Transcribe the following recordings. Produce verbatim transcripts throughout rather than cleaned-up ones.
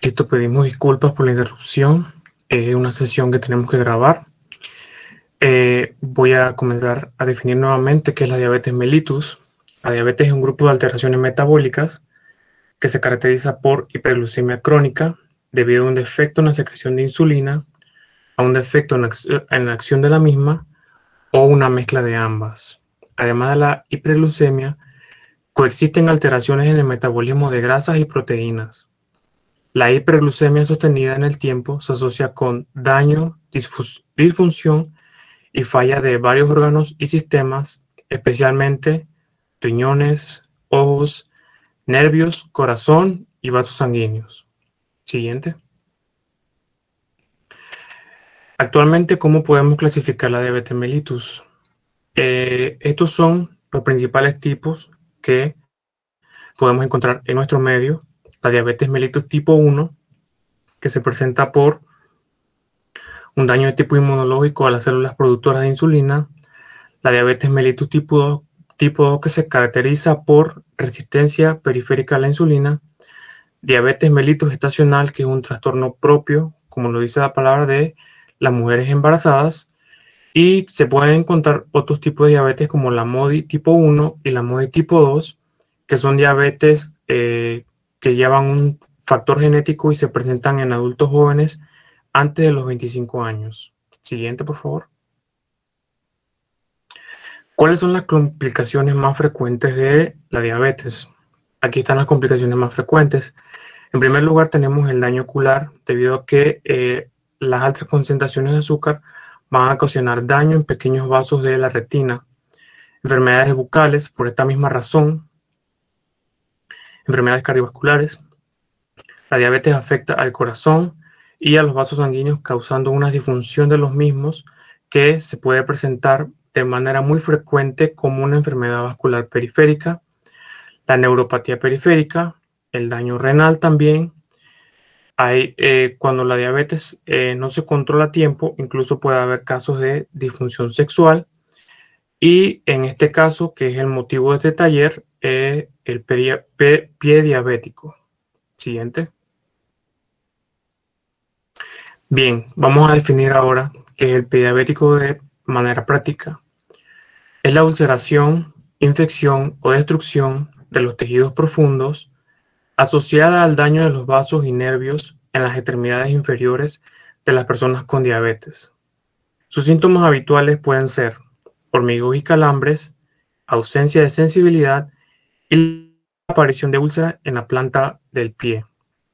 Listo, pedimos disculpas por la interrupción. Es una sesión que tenemos que grabar. Eh, voy a comenzar a definir nuevamente qué es la diabetes mellitus. La diabetes es un grupo de alteraciones metabólicas que se caracteriza por hiperglucemia crónica debido a un defecto en la secreción de insulina, a un defecto en la, en la acción de la misma o una mezcla de ambas. Además de la hiperglucemia, coexisten alteraciones en el metabolismo de grasas y proteínas. La hiperglucemia sostenida en el tiempo se asocia con daño, disfunción y falla de varios órganos y sistemas, especialmente riñones, ojos, nervios, corazón y vasos sanguíneos. Siguiente. Actualmente, ¿cómo podemos clasificar la diabetes mellitus? Eh, estos son los principales tipos que podemos encontrar en nuestro medio. La diabetes mellitus tipo uno, que se presenta por un daño de tipo inmunológico a las células productoras de insulina. La diabetes mellitus tipo dos, tipo dos que se caracteriza por resistencia periférica a la insulina. Diabetes mellitus gestacional, que es un trastorno propio, como lo dice la palabra, de las mujeres embarazadas. Y se pueden encontrar otros tipos de diabetes como la MODY tipo uno y la MODY tipo dos, que son diabetes eh, que llevan un factor genético y se presentan en adultos jóvenes antes de los veinticinco años. Siguiente, por favor. ¿Cuáles son las complicaciones más frecuentes de la diabetes? Aquí están las complicaciones más frecuentes. En primer lugar, tenemos el daño ocular, debido a que eh, las altas concentraciones de azúcar van a ocasionar daño en pequeños vasos de la retina. Enfermedades bucales, por esta misma razón. Enfermedades cardiovasculares. La diabetes afecta al corazón y a los vasos sanguíneos, causando una disfunción de los mismos que se puede presentar de manera muy frecuente como una enfermedad vascular periférica, la neuropatía periférica, el daño renal también. Hay, eh, cuando la diabetes eh, no se controla a tiempo, incluso puede haber casos de disfunción sexual. Y en este caso, que es el motivo de este taller, eh, el pie, pie diabético. Siguiente. Bien, vamos a definir ahora qué es el pie diabético de manera práctica. Es la ulceración, infección o destrucción de los tejidos profundos asociada al daño de los vasos y nervios en las extremidades inferiores de las personas con diabetes. Sus síntomas habituales pueden ser hormigueo y calambres, ausencia de sensibilidad y la aparición de úlceras en la planta del pie.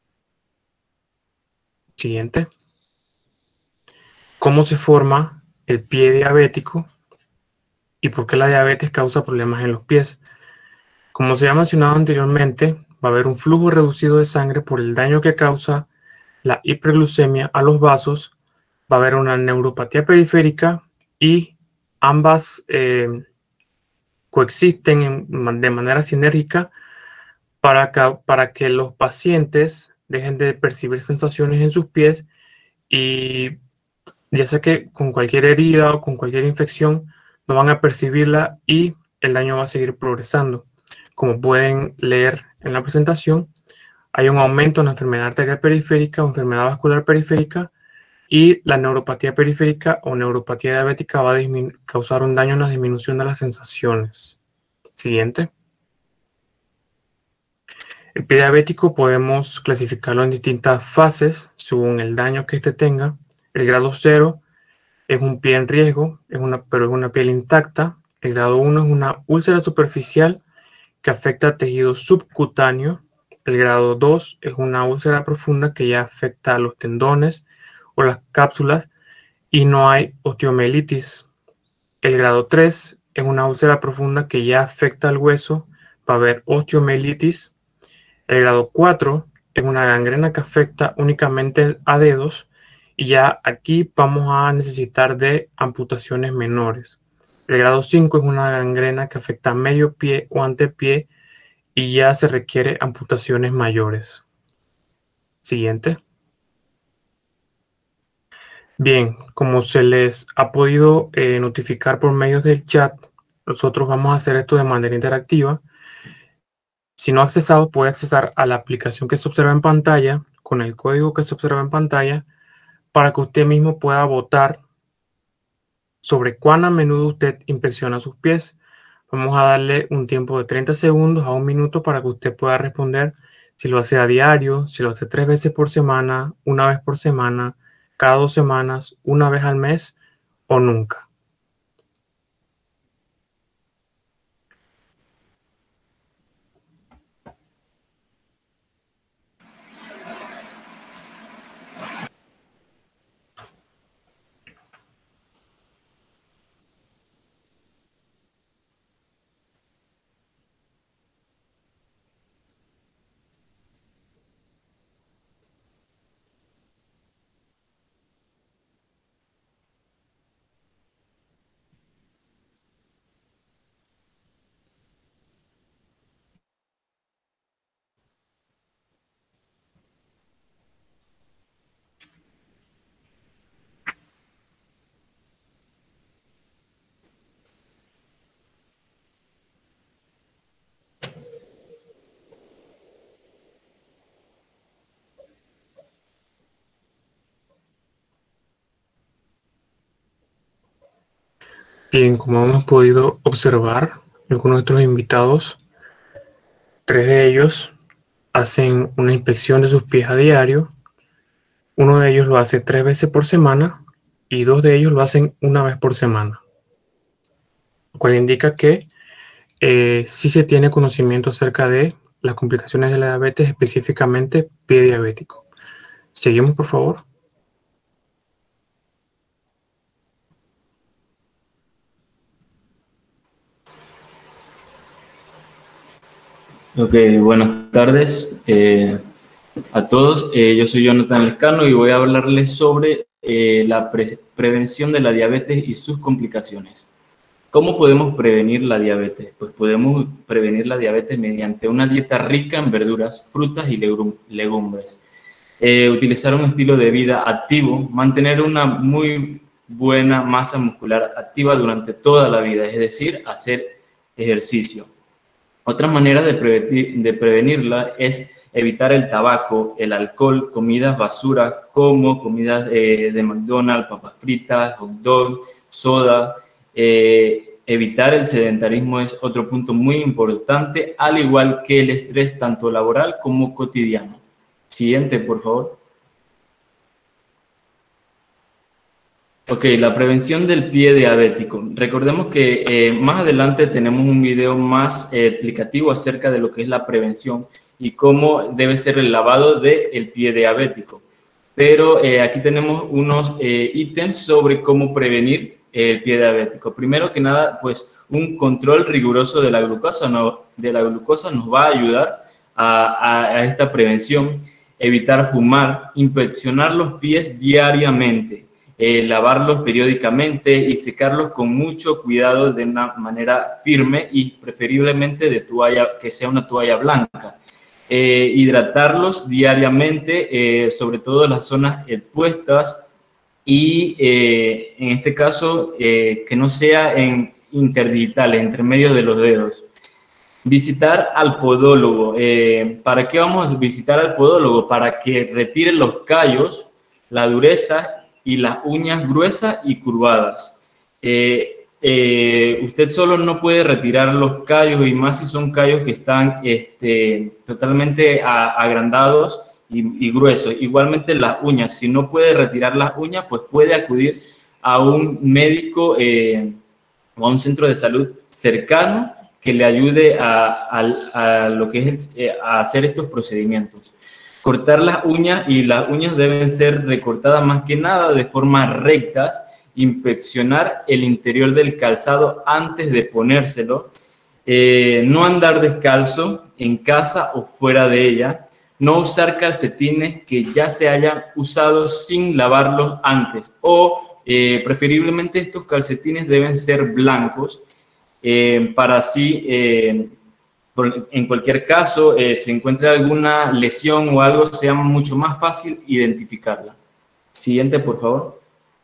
Siguiente. ¿Cómo se forma el pie diabético y por qué la diabetes causa problemas en los pies? Como se ha mencionado anteriormente, va a haber un flujo reducido de sangre por el daño que causa la hiperglucemia a los vasos, va a haber una neuropatía periférica y ambas eh, coexisten en, de manera sinérgica para que, para que los pacientes dejen de percibir sensaciones en sus pies, y ya sea que con cualquier herida o con cualquier infección no van a percibirla y el daño va a seguir progresando. Como pueden leer en la presentación, hay un aumento en la enfermedad arterial periférica o enfermedad vascular periférica, y la neuropatía periférica o neuropatía diabética va a causar un daño en la disminución de las sensaciones. Siguiente. El pie diabético podemos clasificarlo en distintas fases según el daño que éste tenga. El grado cero es un pie en riesgo, es una, pero es una piel intacta. El grado uno es una úlcera superficial que afecta tejido subcutáneo. El grado dos es una úlcera profunda que ya afecta a los tendones o las cápsulas y no hay osteomielitis. El grado tres es una úlcera profunda que ya afecta al hueso, va a haber osteomielitis. El grado cuatro es una gangrena que afecta únicamente a dedos y ya aquí vamos a necesitar de amputaciones menores. El grado cinco es una gangrena que afecta a medio pie o antepié y ya se requiere amputaciones mayores. Siguiente. Bien, como se les ha podido eh, notificar por medio del chat, nosotros vamos a hacer esto de manera interactiva. Si no ha accesado, puede accesar a la aplicación que se observa en pantalla con el código que se observa en pantalla para que usted mismo pueda votar sobre cuán a menudo usted inspecciona sus pies. Vamos a darle un tiempo de treinta segundos a un minuto para que usted pueda responder si lo hace a diario, si lo hace tres veces por semana, una vez por semana, cada dos semanas, una vez al mes o nunca. Bien, como hemos podido observar, algunos de nuestros invitados, tres de ellos hacen una inspección de sus pies a diario, uno de ellos lo hace tres veces por semana y dos de ellos lo hacen una vez por semana, lo cual indica que eh, sí se tiene conocimiento acerca de las complicaciones de la diabetes, específicamente pie diabético. Seguimos, por favor. Ok, buenas tardes eh, a todos. Eh, yo soy Jonathan Lescano y voy a hablarles sobre eh, la pre prevención de la diabetes y sus complicaciones. ¿Cómo podemos prevenir la diabetes? Pues podemos prevenir la diabetes mediante una dieta rica en verduras, frutas y legumbres. Eh, utilizar un estilo de vida activo, mantener una muy buena masa muscular activa durante toda la vida, es decir, hacer ejercicio. Otra manera de, prevenir, de prevenirla es evitar el tabaco, el alcohol, comidas basura como comidas eh, de McDonald's, papas fritas, hot dog, soda. Eh, evitar el sedentarismo es otro punto muy importante, al igual que el estrés tanto laboral como cotidiano. Siguiente, por favor. Ok, la prevención del pie diabético. Recordemos que eh, más adelante tenemos un video más eh, explicativo acerca de lo que es la prevención y cómo debe ser el lavado del pie diabético. Pero eh, aquí tenemos unos eh, ítems sobre cómo prevenir el pie diabético. Primero que nada, pues un control riguroso de la glucosa, no, de la glucosa nos va a ayudar a, a, a esta prevención. Evitar fumar, inspeccionar los pies diariamente. Eh, lavarlos periódicamente y secarlos con mucho cuidado de una manera firme y preferiblemente de toalla, que sea una toalla blanca. Eh, hidratarlos diariamente, eh, sobre todo en las zonas expuestas y eh, en este caso eh, que no sea en interdigitales, entre medio de los dedos. Visitar al podólogo. Eh, ¿Para qué vamos a visitar al podólogo? Para que retire los callos, la dureza y las uñas gruesas y curvadas. Eh, eh, usted solo no puede retirar los callos, y más si son callos que están este, totalmente a, agrandados y, y gruesos. Igualmente las uñas, si no puede retirar las uñas, pues puede acudir a un médico eh, o a un centro de salud cercano que le ayude a, a, a lo que es el, a hacer estos procedimientos. Cortar las uñas, y las uñas deben ser recortadas más que nada de forma rectas. Inspeccionar el interior del calzado antes de ponérselo. Eh, no andar descalzo en casa o fuera de ella. No usar calcetines que ya se hayan usado sin lavarlos antes. O eh, preferiblemente estos calcetines deben ser blancos eh, para así... Eh, en cualquier caso, eh, si encuentra alguna lesión o algo, sea mucho más fácil identificarla. Siguiente, por favor.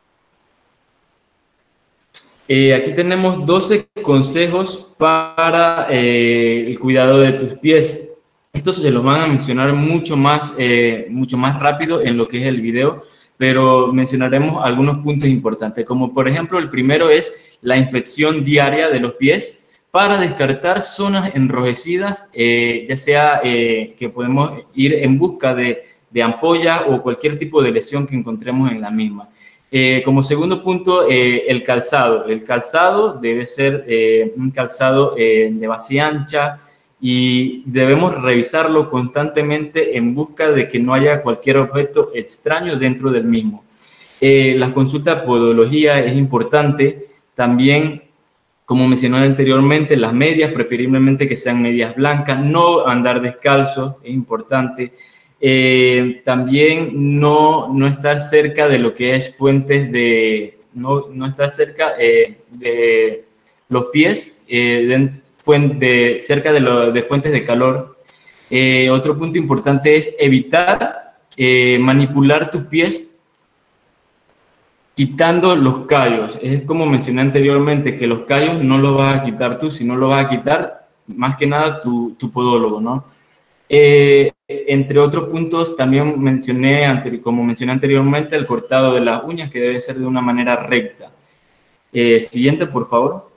Eh, aquí tenemos doce consejos para eh, el cuidado de tus pies. Estos se los van a mencionar mucho más, eh, mucho más rápido en lo que es el video, pero mencionaremos algunos puntos importantes, como por ejemplo el primero es la inspección diaria de los pies para descartar zonas enrojecidas, eh, ya sea eh, que podemos ir en busca de, de ampollas o cualquier tipo de lesión que encontremos en la misma. Eh, como segundo punto, eh, el calzado. El calzado debe ser eh, un calzado eh, de base ancha y debemos revisarlo constantemente en busca de que no haya cualquier objeto extraño dentro del mismo. Eh, la consulta de podología es importante. También, como mencioné anteriormente, las medias, preferiblemente que sean medias blancas, no andar descalzo, es importante. Eh, también no, no estar cerca de lo que es fuentes de, no, no estar cerca eh, de los pies, eh, de, fuente, cerca de, lo, de fuentes de calor. Eh, otro punto importante es evitar eh, manipular tus pies quitando los callos. Es como mencioné anteriormente, que los callos no los vas a quitar tú, sino los vas a quitar más que nada tu, tu podólogo, ¿no? Eh, entre otros puntos, también mencioné, como mencioné anteriormente, el cortado de las uñas, que debe ser de una manera recta. Eh, siguiente, por favor.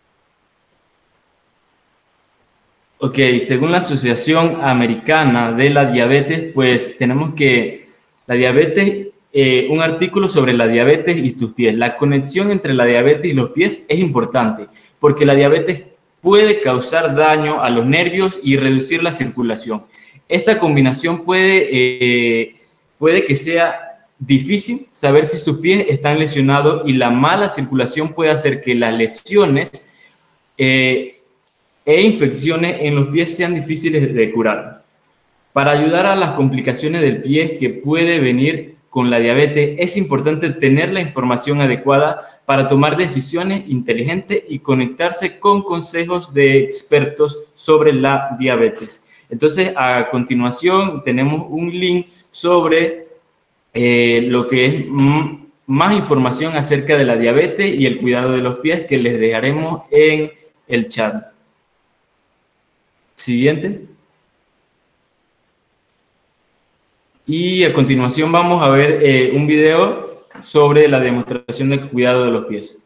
Ok, según la Asociación Americana de la Diabetes, pues tenemos que la diabetes, eh, un artículo sobre la diabetes y tus pies. La conexión entre la diabetes y los pies es importante, porque la diabetes puede causar daño a los nervios y reducir la circulación. Esta combinación puede, eh, puede que sea difícil saber si sus pies están lesionados, y la mala circulación puede hacer que las lesiones eh, e infecciones en los pies sean difíciles de curar. Para ayudar a las complicaciones del pie que puede venir con la diabetes, es importante tener la información adecuada para tomar decisiones inteligentes y conectarse con consejos de expertos sobre la diabetes. Entonces, a continuación tenemos un link sobre eh, lo que es más información acerca de la diabetes y el cuidado de los pies, que les dejaremos en el chat. Siguiente. Y a continuación vamos a ver eh, un video sobre la demostración del cuidado de los pies.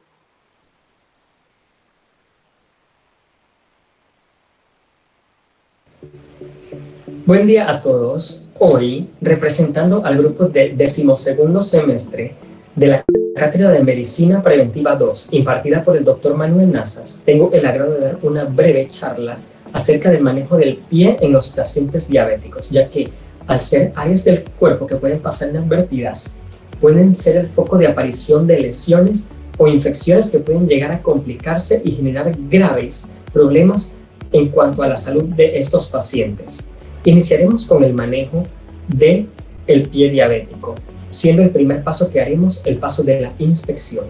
Buen día a todos. Hoy, representando al grupo de decimosegundo semestre de la Cátedra de Medicina Preventiva dos, impartida por el doctor Manuel Nazas, tengo el agrado de dar una breve charla acerca del manejo del pie en los pacientes diabéticos, ya que al ser áreas del cuerpo que pueden pasar inadvertidas, pueden ser el foco de aparición de lesiones o infecciones que pueden llegar a complicarse y generar graves problemas en cuanto a la salud de estos pacientes. Iniciaremos con el manejo del pie diabético, siendo el primer paso que haremos el paso de la inspección.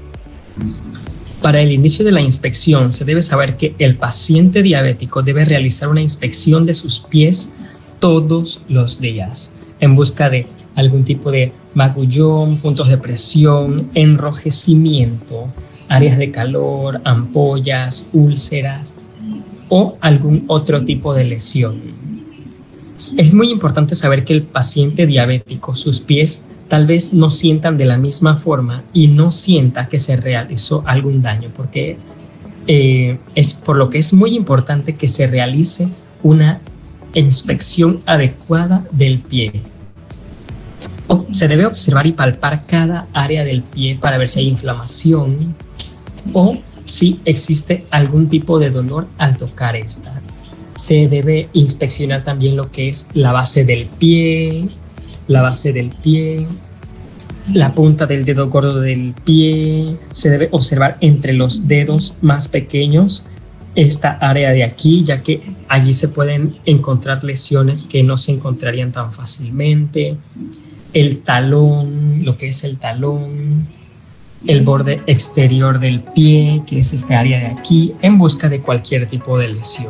Para el inicio de la inspección se debe saber que el paciente diabético debe realizar una inspección de sus pies todos los días en busca de algún tipo de magullón, puntos de presión, enrojecimiento, áreas de calor, ampollas, úlceras o algún otro tipo de lesión. Es muy importante saber que el paciente diabético, sus pies tal vez no sientan de la misma forma y no sienta que se realizó algún daño, porque eh, es por lo que es muy importante que se realice una inspección adecuada del pie. Se debe observar y palpar cada área del pie para ver si hay inflamación o si existe algún tipo de dolor al tocar esta. Se debe inspeccionar también lo que es la base del pie, la base del pie, la punta del dedo gordo del pie. Se debe observar entre los dedos más pequeños esta área de aquí, ya que allí se pueden encontrar lesiones que no se encontrarían tan fácilmente. El talón, lo que es el talón, el borde exterior del pie, que es esta área de aquí, en busca de cualquier tipo de lesión.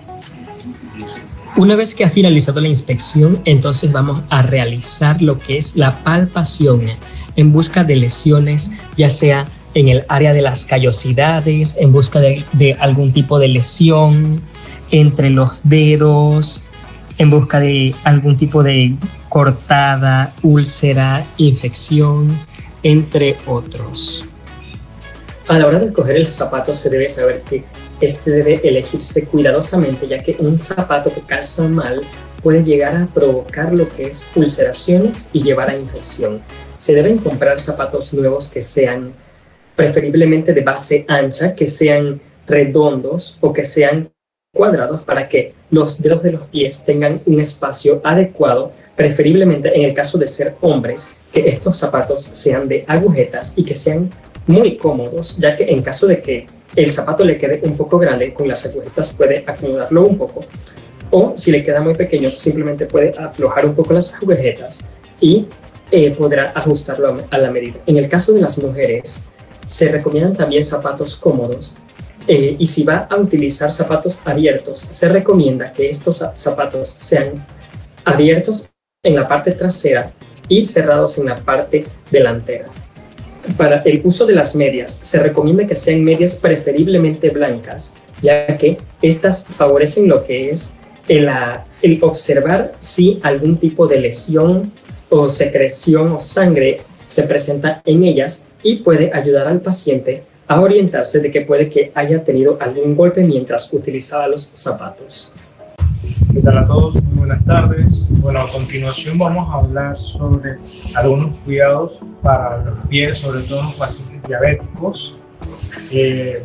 Una vez que ha finalizado la inspección, entonces vamos a realizar lo que es la palpación en busca de lesiones, ya sea en el área de las callosidades, en busca de, de algún tipo de lesión entre los dedos, en busca de algún tipo de cortada, úlcera, infección, entre otros. A la hora de escoger el zapato se debe saber que este debe elegirse cuidadosamente, ya que un zapato que calza mal puede llegar a provocar lo que es ulceraciones y llevar a infección. Se deben comprar zapatos nuevos que sean preferiblemente de base ancha, que sean redondos o que sean cuadrados para que los dedos de los pies tengan un espacio adecuado, preferiblemente en el caso de ser hombres, que estos zapatos sean de agujetas y que sean muy cómodos, ya que en caso de que el zapato le quede un poco grande, con las agujetas puede acomodarlo un poco, o si le queda muy pequeño, simplemente puede aflojar un poco las agujetas y eh, podrá ajustarlo a, a la medida. En el caso de las mujeres, se recomiendan también zapatos cómodos, eh, y si va a utilizar zapatos abiertos, se recomienda que estos zapatos sean abiertos en la parte trasera y cerrados en la parte delantera. Para el uso de las medias, se recomienda que sean medias preferiblemente blancas, ya que estas favorecen lo que es el, el observar si algún tipo de lesión o secreción o sangre se presenta en ellas y puede ayudar al paciente a orientarse de que puede que haya tenido algún golpe mientras utilizaba los zapatos. ¿Qué tal a todos? Muy buenas tardes. Bueno, a continuación vamos a hablar sobre algunos cuidados para los pies, sobre todo en los pacientes diabéticos. Eh,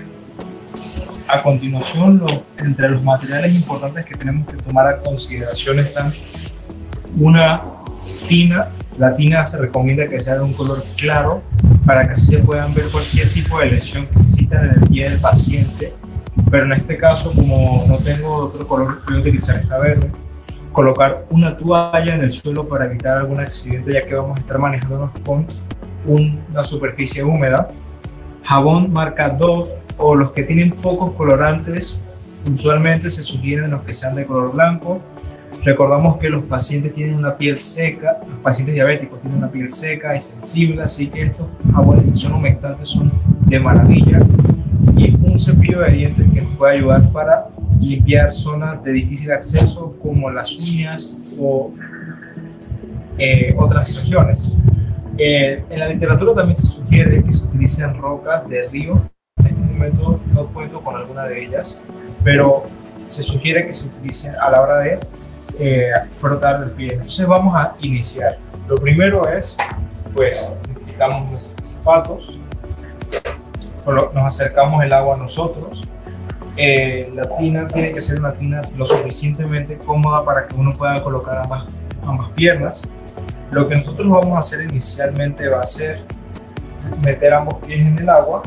a continuación, lo, entre los materiales importantes que tenemos que tomar a consideración están una tina. La tina se recomienda que sea de un color claro para que así se puedan ver cualquier tipo de lesión que exista en el pie del paciente. Pero en este caso, como no tengo otro color, voy a utilizar esta verde. Colocar una toalla en el suelo para evitar algún accidente, ya que vamos a estar manejándonos con una superficie húmeda. Jabón marca Dove o los que tienen pocos colorantes, usualmente se sugieren los que sean de color blanco. Recordamos que los pacientes tienen una piel seca, los pacientes diabéticos tienen una piel seca y sensible, así que estos jabones que son humectantes son de maravilla. Y un cepillo de dientes que nos puede ayudar para limpiar zonas de difícil acceso como las uñas o eh, otras regiones. Eh, en la literatura también se sugiere que se utilicen rocas de río. En este momento no cuento con alguna de ellas, pero se sugiere que se utilicen a la hora de eh, frotar el pie. Entonces vamos a iniciar. Lo primero es, pues, quitamos los zapatos. Nos acercamos el agua a nosotros. Eh, la tina tiene que ser una tina lo suficientemente cómoda para que uno pueda colocar ambas, ambas piernas. Lo que nosotros vamos a hacer inicialmente va a ser meter ambos pies en el agua.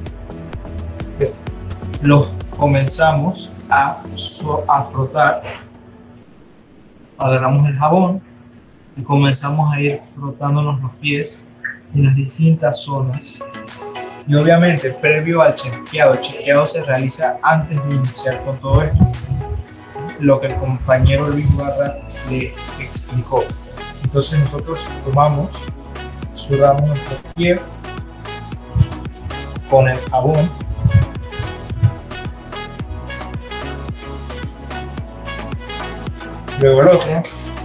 Los comenzamos a, a frotar. Agarramos el jabón y comenzamos a ir frotándonos los pies en las distintas zonas. Y obviamente, previo al chequeado, el chequeado se realiza antes de iniciar con todo esto, lo que el compañero Luis Barra le explicó. Entonces nosotros tomamos, zurramos nuestro pie con el jabón, luego el otro,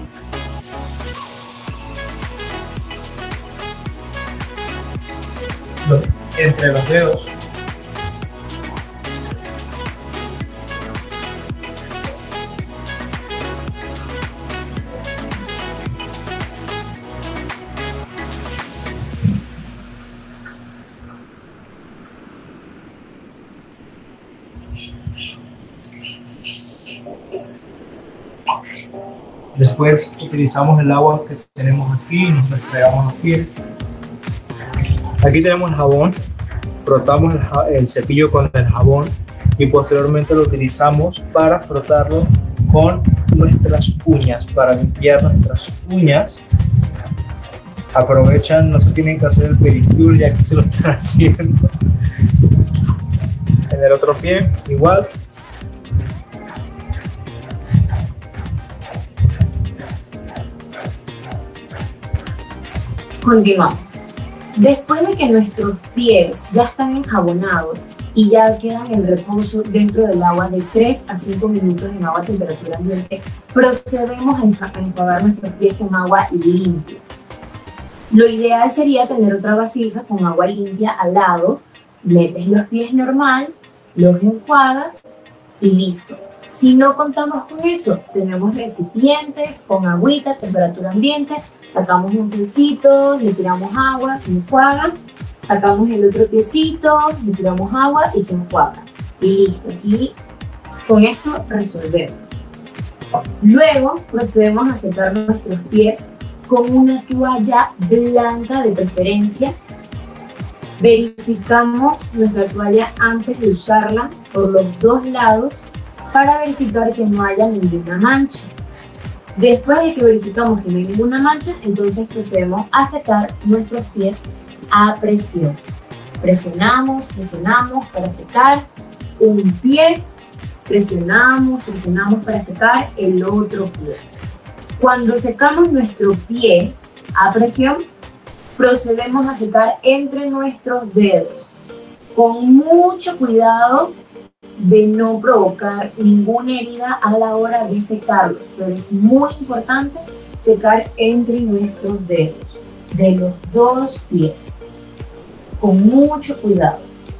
entre los dedos, después utilizamos el agua que tenemos aquí y nos restregamos los pies. Aquí tenemos el jabón, frotamos el, el cepillo con el jabón y posteriormente lo utilizamos para frotarlo con nuestras uñas, para limpiar nuestras uñas. Aprovechan, no se tienen que hacer el pedicure ya que se lo están haciendo. En el otro pie, igual. Continuamos. Después de que nuestros pies ya están enjabonados, y ya quedan en reposo dentro del agua de tres a cinco minutos en agua a temperatura ambiente, procedemos a enjuagar nuestros pies con agua limpia. Lo ideal sería tener otra vasija con agua limpia al lado, metes los pies normal, los enjuagas y listo. Si no contamos con eso, tenemos recipientes con agüita, temperatura ambiente, sacamos un piecito, le tiramos agua, se enjuaga, sacamos el otro piecito, le tiramos agua y se enjuaga. Y listo, aquí con esto resolvemos. Luego procedemos a secar nuestros pies con una toalla blanca de preferencia. Verificamos nuestra toalla antes de usarla por los dos lados para verificar que no haya ninguna mancha. Después de que verificamos que no hay ninguna mancha, entonces procedemos a secar nuestros pies a presión. Presionamos, presionamos para secar un pie, presionamos, presionamos para secar el otro pie. Cuando secamos nuestro pie a presión, procedemos a secar entre nuestros dedos, con mucho cuidado de no provocar ninguna herida a la hora de secarlos, pero es muy importante secar entre nuestros dedos, de los dos pies, con mucho cuidado.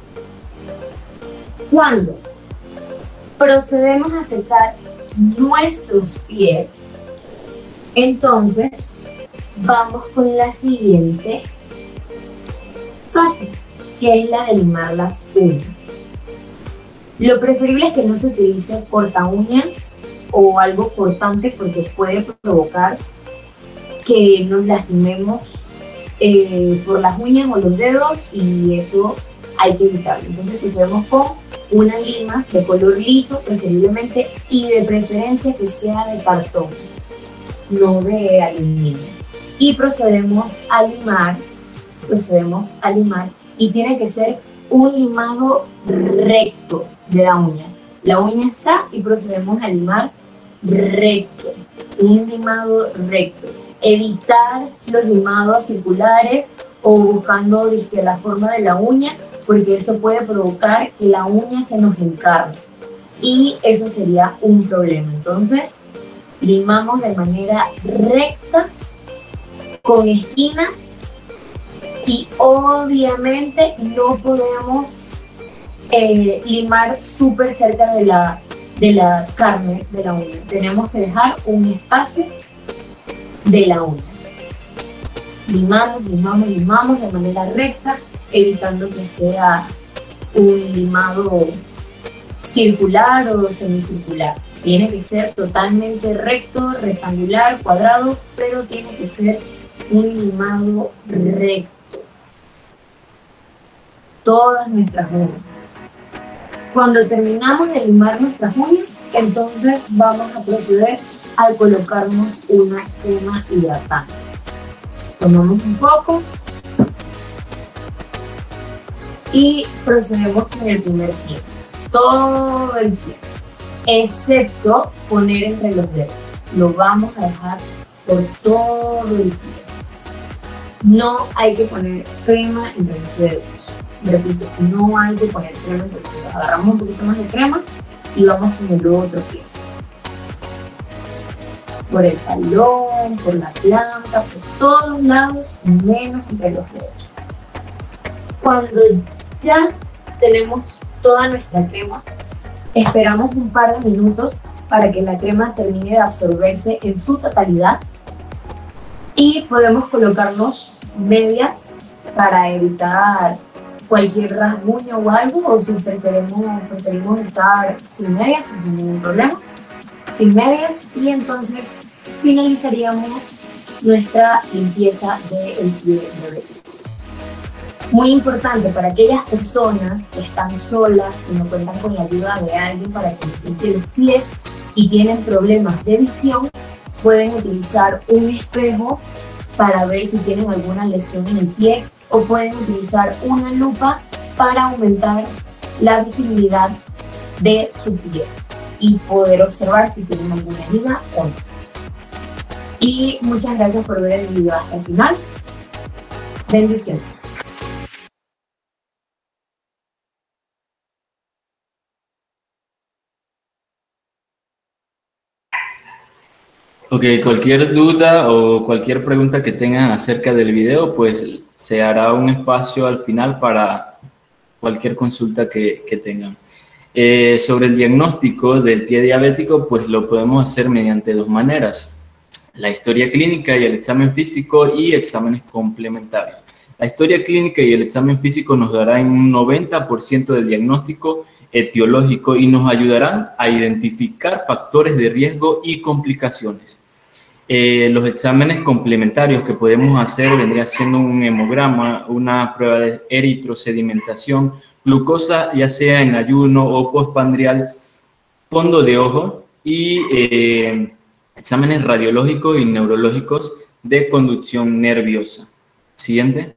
Cuando procedemos a secar nuestros pies, entonces vamos con la siguiente fase, que es la de limar las uñas. Lo preferible es que no se utilice corta uñas o algo cortante porque puede provocar que nos lastimemos eh, por las uñas o los dedos y eso hay que evitarlo. Entonces procedemos con una lima de color liso preferiblemente y de preferencia que sea de cartón, no de aluminio. Y procedemos a limar, procedemos a limar y tiene que ser un limado recto de la uña. La uña está y procedemos a limar recto, un limado recto. Evitar los limados circulares o buscando desde la forma de la uña, porque eso puede provocar que la uña se nos encarne y eso sería un problema. Entonces, limamos de manera recta, con esquinas, y obviamente no podemos eh, limar súper cerca de la, de la carne de la uña. Tenemos que dejar un espacio de la uña. Limamos, limamos, limamos de manera recta, evitando que sea un limado circular o semicircular. Tiene que ser totalmente recto, rectangular, cuadrado, pero tiene que ser un limado recto. Todas nuestras uñas. Cuando terminamos de limar nuestras uñas, entonces vamos a proceder a colocarnos una crema hidratante. Tomamos un poco y procedemos con el primer pie. Todo el pie, excepto poner entre los dedos. Lo vamos a dejar por todo el pie. No hay que poner crema entre los dedos. Repito, no hay que poner crema entre los dedos. Agarramos un poquito más de crema y vamos con el otro pie. Por el talón, por la planta, por todos lados, menos entre los dedos. Cuando ya tenemos toda nuestra crema, esperamos un par de minutos para que la crema termine de absorberse en su totalidad y podemos colocarnos medias para evitar cualquier rasguño o algo, o si preferimos, preferimos estar sin medias, no hay ningún problema, sin medias, y entonces finalizaríamos nuestra limpieza del pie diabético. Muy importante para aquellas personas que están solas y no cuentan con la ayuda de alguien para que les limpie los pies y tienen problemas de visión, pueden utilizar un espejo para ver si tienen alguna lesión en el pie, o pueden utilizar una lupa para aumentar la visibilidad de su pie y poder observar si tienen alguna herida o no. Y muchas gracias por ver el video hasta el final. Bendiciones. Ok, cualquier duda o cualquier pregunta que tengan acerca del video, pues se hará un espacio al final para cualquier consulta que, que tengan. Eh, sobre el diagnóstico del pie diabético, pues lo podemos hacer mediante dos maneras: la historia clínica y el examen físico, y exámenes complementarios. La historia clínica y el examen físico nos darán un noventa por ciento del diagnóstico etiológico y nos ayudarán a identificar factores de riesgo y complicaciones. Eh, los exámenes complementarios que podemos hacer vendría siendo un hemograma, una prueba de eritrosedimentación, glucosa ya sea en ayuno o postprandial, fondo de ojo y eh, exámenes radiológicos y neurológicos de conducción nerviosa. Siguiente.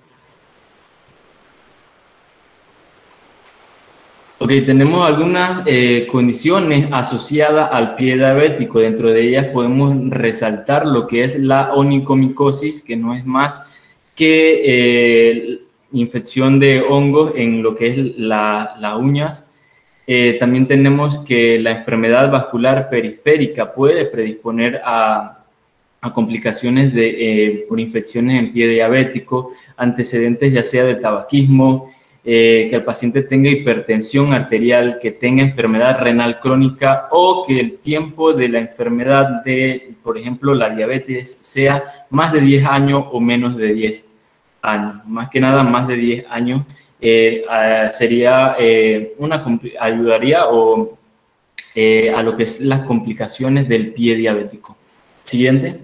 Ok, tenemos algunas eh, condiciones asociadas al pie diabético. Dentro de ellas podemos resaltar lo que es la onicomicosis, que no es más que eh, infección de hongos en lo que es las la uñas. Eh, también tenemos que la enfermedad vascular periférica puede predisponer a, a complicaciones de, eh, por infecciones en pie diabético, antecedentes ya sea de tabaquismo, Eh, que el paciente tenga hipertensión arterial, que tenga enfermedad renal crónica o que el tiempo de la enfermedad de, por ejemplo, la diabetes sea más de diez años o menos de diez años. Más que nada, más de diez años eh, eh, sería eh, una, ayudaría o, eh, a lo que es las complicaciones del pie diabético. Siguiente.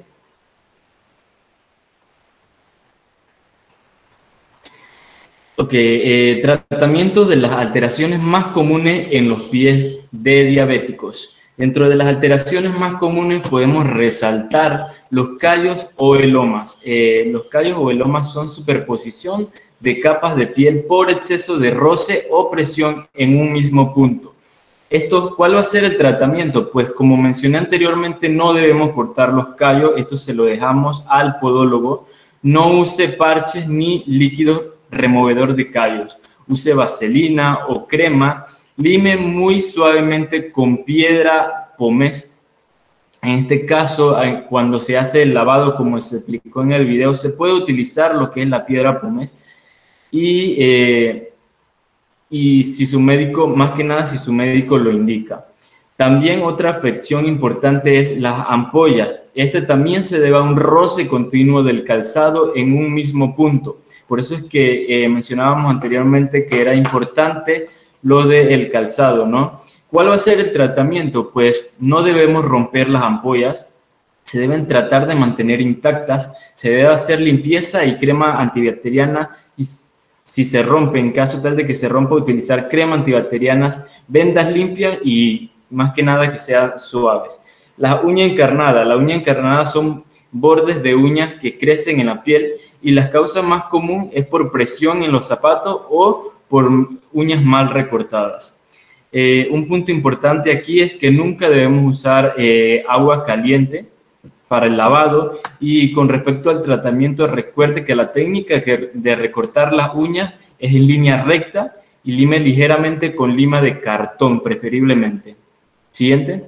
Ok, eh, tratamiento de las alteraciones más comunes en los pies de diabéticos. Dentro de las alteraciones más comunes podemos resaltar los callos o elomas. Eh, los callos o elomas son superposición de capas de piel por exceso de roce o presión en un mismo punto. Esto, ¿cuál va a ser el tratamiento? Pues como mencioné anteriormente, no debemos cortar los callos, esto se lo dejamos al podólogo. No use parches ni líquidos removedor de callos, use vaselina o crema, lime muy suavemente con piedra pómez. En este caso, cuando se hace el lavado, como se explicó en el video, se puede utilizar lo que es la piedra pómez y, eh, y si su médico, más que nada si su médico lo indica. También otra afección importante es las ampollas. Este también se debe a un roce continuo del calzado en un mismo punto. Por eso es que eh, mencionábamos anteriormente que era importante lo del calzado, ¿no? ¿Cuál va a ser el tratamiento? Pues no debemos romper las ampollas, se deben tratar de mantener intactas, se debe hacer limpieza y crema antibacteriana y si se rompe, en caso tal de que se rompa, utilizar crema antibacterianas, vendas limpias y más que nada que sean suaves. La uña encarnada, la uña encarnada son bordes de uñas que crecen en la piel y la causa más común es por presión en los zapatos o por uñas mal recortadas. Eh, un punto importante aquí es que nunca debemos usar eh, agua caliente para el lavado y con respecto al tratamiento recuerde que la técnica de recortar las uñas es en línea recta y lime ligeramente con lima de cartón preferiblemente. Siguiente.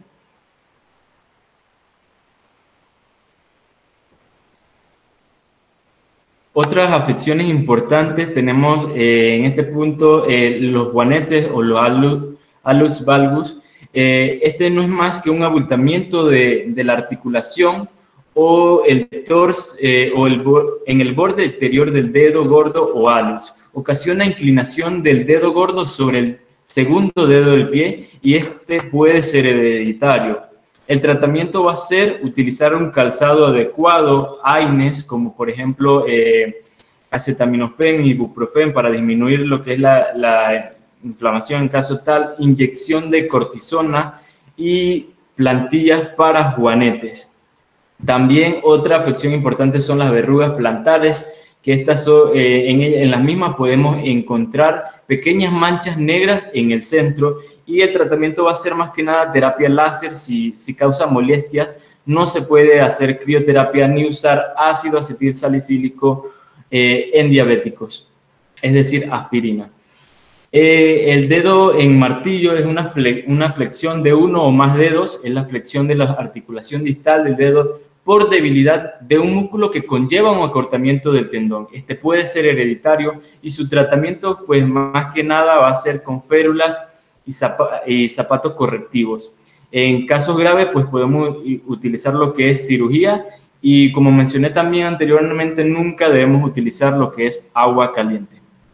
Otras afecciones importantes tenemos eh, en este punto eh, los juanetes o los hallux valgus. Eh, este no es más que un abultamiento de, de la articulación o el torso eh, o el, en el borde exterior del dedo gordo o hallux. Ocasiona inclinación del dedo gordo sobre el segundo dedo del pie y este puede ser hereditario. El tratamiento va a ser utilizar un calzado adecuado, A I N E S, como por ejemplo eh, acetaminofén y ibuprofén para disminuir lo que es la, la inflamación en caso tal, inyección de cortisona y plantillas para juanetes. También otra afección importante son las verrugas plantares, que estas son, eh, en, en las mismas podemos encontrar pequeñas manchas negras en el centro y el tratamiento va a ser más que nada terapia láser si, si causa molestias. No se puede hacer crioterapia ni usar ácido acetilsalicílico eh, en diabéticos, es decir, aspirina. Eh, el dedo en martillo es una, fle una flexión de uno o más dedos, es la flexión de la articulación distal del dedo por debilidad de un músculo que conlleva un acortamiento del tendón. Este puede ser hereditario y su tratamiento, pues más que nada, va a ser con férulas y, zap y zapatos correctivos. En casos graves, pues podemos utilizar lo que es cirugía y, como mencioné también anteriormente, nunca debemos utilizar lo que es agua caliente.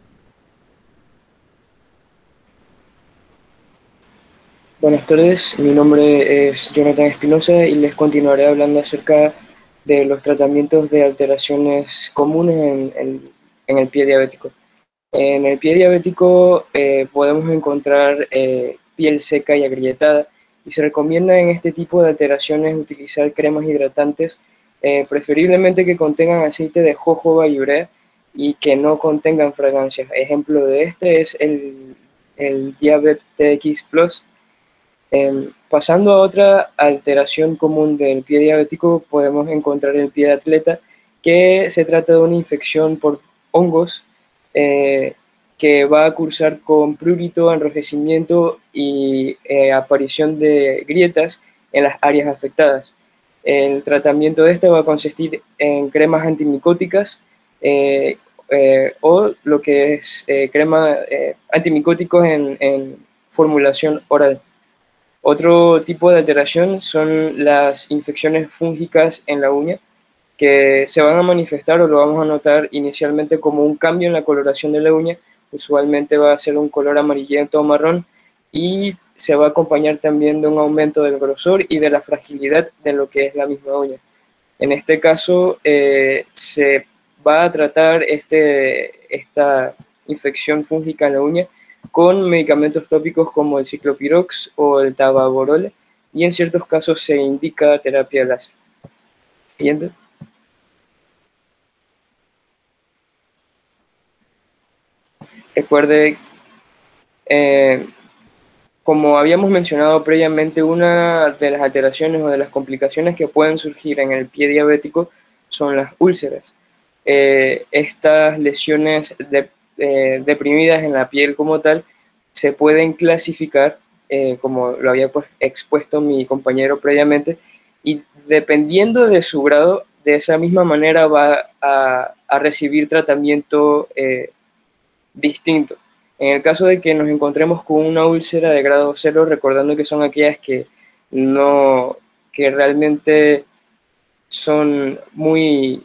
Buenas tardes, mi nombre es Jonathan Espinosa y les continuaré hablando acerca de los tratamientos de alteraciones comunes en, en, en el pie diabético. En el pie diabético eh, podemos encontrar eh, piel seca y agrietada, y se recomienda en este tipo de alteraciones utilizar cremas hidratantes, eh, preferiblemente que contengan aceite de jojoba y urea y que no contengan fragancias. Ejemplo de este es el, el Diabet T X Plus. Eh, pasando a otra alteración común del pie diabético, podemos encontrar el pie de atleta, que se trata de una infección por hongos eh, que va a cursar con prurito, enrojecimiento y eh, aparición de grietas en las áreas afectadas. El tratamiento de este va a consistir en cremas antimicóticas eh, eh, o lo que es eh, crema eh, antimicóticos en, en formulación oral. Otro tipo de alteración son las infecciones fúngicas en la uña, que se van a manifestar o lo vamos a notar inicialmente como un cambio en la coloración de la uña. Usualmente va a ser un color amarillento o marrón y se va a acompañar también de un aumento del grosor y de la fragilidad de lo que es la misma uña. En este caso eh, se va a tratar este, esta infección fúngica en la uña con medicamentos tópicos como el ciclopirox o el tababorole, y en ciertos casos se indica terapia láser. Siguiente. Recuerde, eh, como habíamos mencionado previamente, una de las alteraciones o de las complicaciones que pueden surgir en el pie diabético son las úlceras. Eh, estas lesiones de, eh, deprimidas en la piel como tal se pueden clasificar, eh, como lo había pues, expuesto mi compañero previamente, y dependiendo de su grado, de esa misma manera va a, a recibir tratamiento eh, distinto. En el caso de que nos encontremos con una úlcera de grado cero, recordando que son aquellas que, no, que realmente son muy...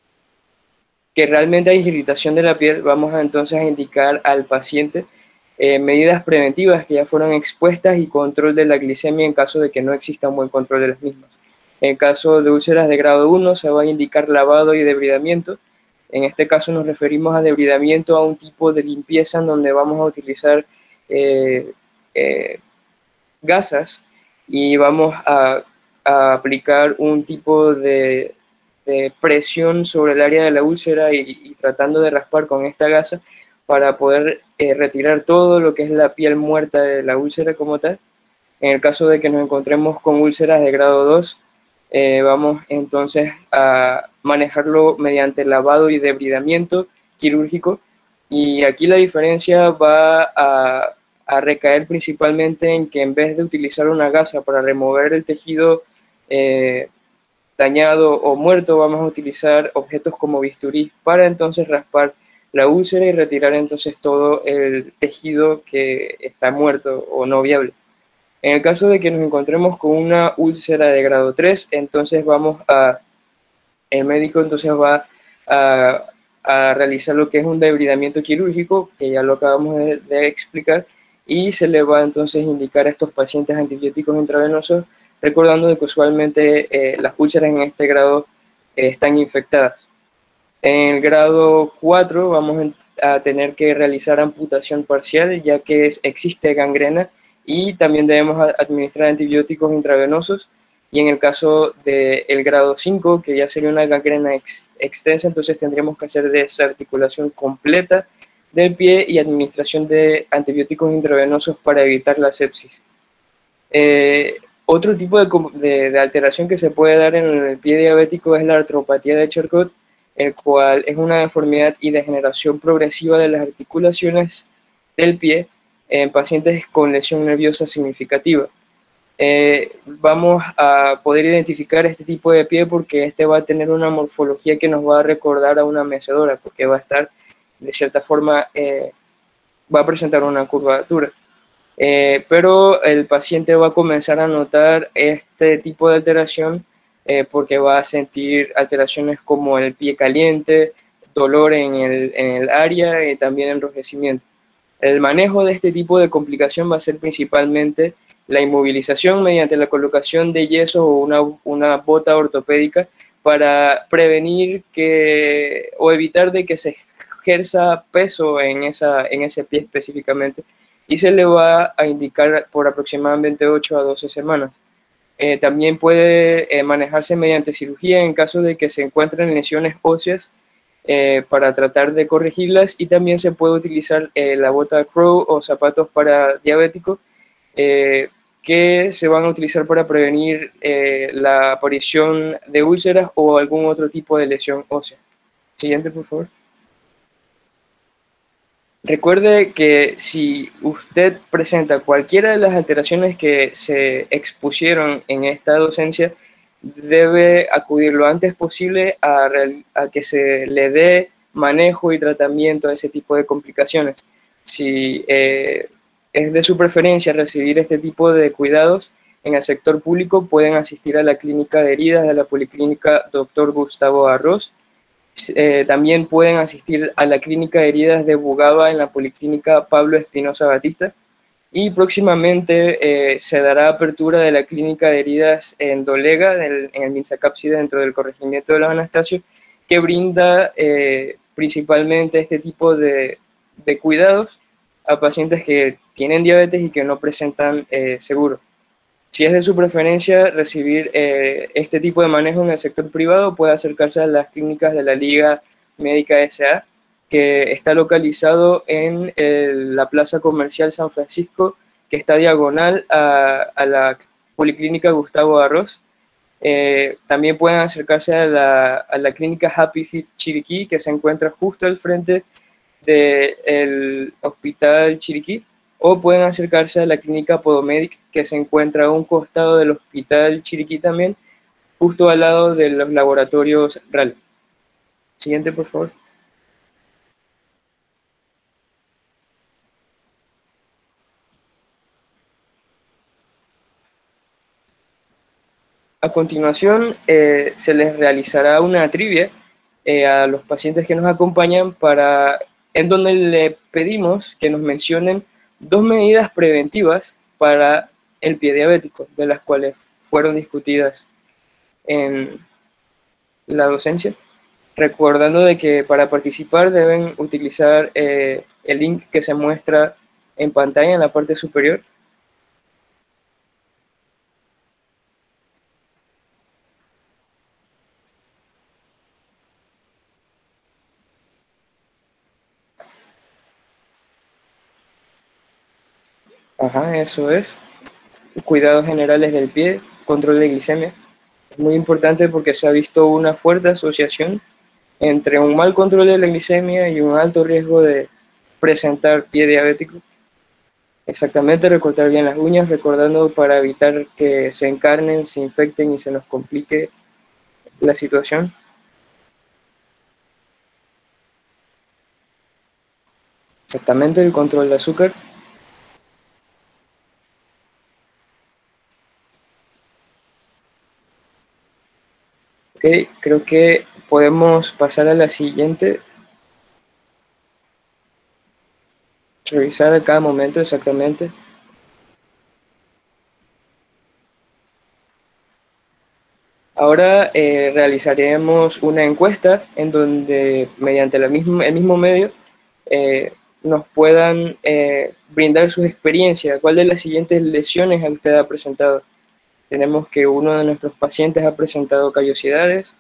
que realmente hay irritación de la piel, vamos a entonces a indicar al paciente eh, medidas preventivas que ya fueron expuestas y control de la glicemia en caso de que no exista un buen control de las mismas. En el caso de úlceras de grado uno se va a indicar lavado y debridamiento. En este caso nos referimos a debridamiento a un tipo de limpieza en donde vamos a utilizar eh, eh, gasas y vamos a, a aplicar un tipo de, de presión sobre el área de la úlcera y, y tratando de raspar con esta gasa para poder eh, retirar todo lo que es la piel muerta de la úlcera como tal. En el caso de que nos encontremos con úlceras de grado dos, eh, vamos entonces a manejarlo mediante lavado y debridamiento quirúrgico, y aquí la diferencia va a, a recaer principalmente en que en vez de utilizar una gasa para remover el tejido eh, dañado o muerto, vamos a utilizar objetos como bisturí para entonces raspar la úlcera y retirar entonces todo el tejido que está muerto o no viable. En el caso de que nos encontremos con una úlcera de grado tres, entonces vamos a, el médico entonces va a, a realizar lo que es un debridamiento quirúrgico, que ya lo acabamos de, de explicar, y se le va entonces a indicar a estos pacientes antibióticos intravenosos, recordando que usualmente eh, las úlceras en este grado eh, están infectadas. En el grado cuatro vamos a tener que realizar amputación parcial, ya que es, existe gangrena, y también debemos administrar antibióticos intravenosos. Y en el caso del grado cinco, que ya sería una gangrena ex, extensa, entonces tendríamos que hacer desarticulación completa del pie y administración de antibióticos intravenosos para evitar la sepsis. Eh, otro tipo de, de, de alteración que se puede dar en el pie diabético es la artropatía de Charcot, el cual es una deformidad y degeneración progresiva de las articulaciones del pie en pacientes con lesión nerviosa significativa. Eh, vamos a poder identificar este tipo de pie porque este va a tener una morfología que nos va a recordar a una mecedora, porque va a estar, de cierta forma, eh, va a presentar una curvatura. Eh, pero el paciente va a comenzar a notar este tipo de alteración eh, porque va a sentir alteraciones como el pie caliente, dolor en el, en el área y también enrojecimiento. El manejo de este tipo de complicación va a ser principalmente la inmovilización mediante la colocación de yeso o una, una bota ortopédica para prevenir que, o evitar de que se ejerza peso en, esa, en ese pie específicamente, y se le va a indicar por aproximadamente ocho a doce semanas. Eh, también puede eh, manejarse mediante cirugía en caso de que se encuentren lesiones óseas eh, para tratar de corregirlas, y también se puede utilizar eh, la bota Crow o zapatos para diabéticos eh, que se van a utilizar para prevenir eh, la aparición de úlceras o algún otro tipo de lesión ósea. Siguiente, por favor. Recuerde que si usted presenta cualquiera de las alteraciones que se expusieron en esta docencia, debe acudir lo antes posible a, a que se le dé manejo y tratamiento a ese tipo de complicaciones. Si eh, es de su preferencia recibir este tipo de cuidados en el sector público, pueden asistir a la clínica de heridas de la Policlínica Doctor Gustavo Arroz. Eh, también pueden asistir a la clínica de heridas de Bugaba en la Policlínica Pablo Espinosa Batista, y próximamente eh, se dará apertura de la clínica de heridas en Dolega, del, en el Minsacápside, dentro del corregimiento de los Anastasios, que brinda eh, principalmente este tipo de, de cuidados a pacientes que tienen diabetes y que no presentan eh, seguro. Si es de su preferencia recibir eh, este tipo de manejo en el sector privado, puede acercarse a las clínicas de la Liga Médica S A, que está localizado en el, la Plaza Comercial San Francisco, que está diagonal a, a la Policlínica Gustavo Arroz. Eh, también pueden acercarse a la, a la clínica Happy Fit Chiriquí, que se encuentra justo al frente del Hospital Chiriquí, o pueden acercarse a la clínica Podomedic, que se encuentra a un costado del Hospital Chiriquí también, justo al lado de los laboratorios R A L. Siguiente, por favor. A continuación, eh, se les realizará una trivia eh, a los pacientes que nos acompañan, para, en donde le pedimos que nos mencionen dos medidas preventivas para el pie diabético, de las cuales fueron discutidas en la docencia, recordando de que para participar deben utilizar eh, el link que se muestra en pantalla en la parte superior. Ajá, eso es. Cuidados generales del pie, control de glicemia. Es muy importante porque se ha visto una fuerte asociación entre un mal control de la glicemia y un alto riesgo de presentar pie diabético. Exactamente, recortar bien las uñas, recordando para evitar que se encarnen, se infecten y se nos complique la situación. Exactamente, el control de azúcar. Ok, creo que podemos pasar a la siguiente. Revisar a cada momento exactamente. Ahora eh, realizaremos una encuesta en donde, mediante la misma, el mismo medio, eh, nos puedan eh, brindar sus experiencias. ¿Cuál de las siguientes lesiones a usted ha presentado? Tenemos que uno de nuestros pacientes ha presentado callosidades,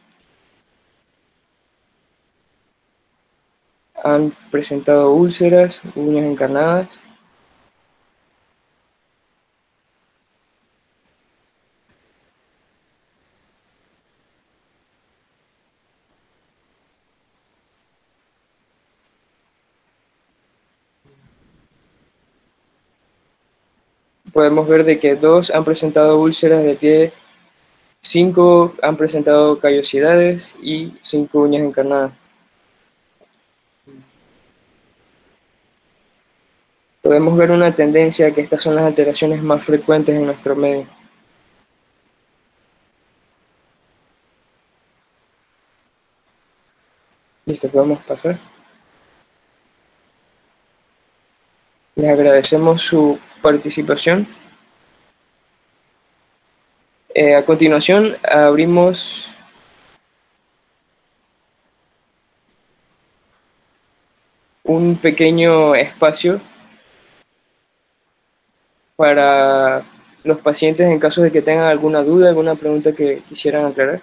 han presentado úlceras, uñas encarnadas, podemos ver de que dos han presentado úlceras de pie, cinco han presentado callosidades y cinco uñas encarnadas. Podemos ver una tendencia que estas son las alteraciones más frecuentes en nuestro medio. Listo, podemos pasar. Les agradecemos su participación. Eh, a continuación, abrimos un pequeño espacio para los pacientes en caso de que tengan alguna duda, alguna pregunta que quisieran aclarar.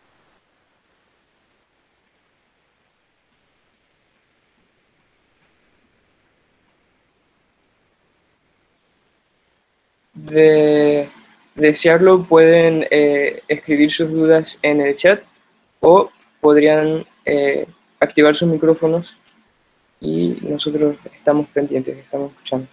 De desearlo, pueden eh, escribir sus dudas en el chat o podrían eh, activar sus micrófonos y nosotros estamos pendientes, estamos escuchando.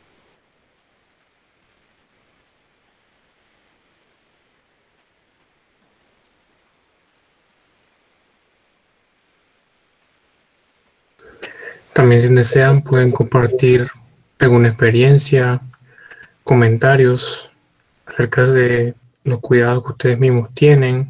También, si desean, pueden compartir alguna experiencia, comentarios acerca de los cuidados que ustedes mismos tienen.